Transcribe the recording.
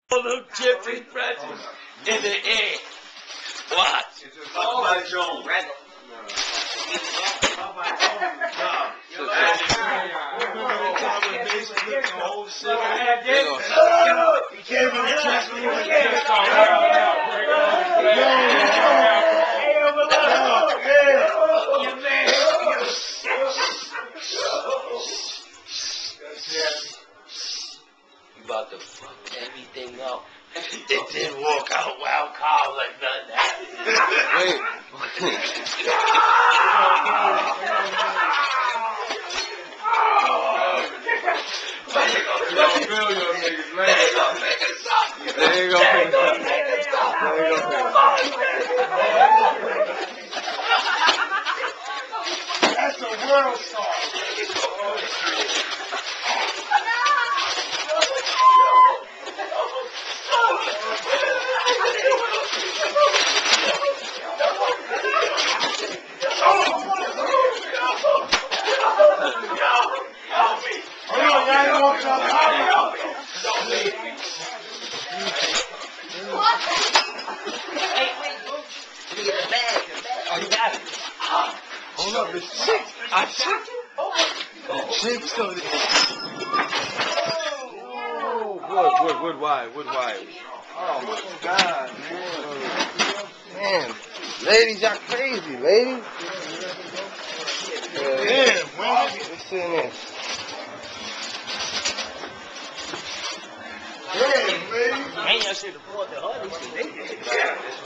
All them chipping pretzels in the air. Watch. All that Jones. You can't even trust me. You about to fuck everything up. It didn't work out well, Carl, like nothing happened. That's a world star. Hold up, the chicks. I checked it. The chicks over there. Oh, wood wide. Oh my God, man. Ladies, y'all crazy, ladies. Damn, man. What's in this? Damn, man. Ain't y'all should have bought the hoodies.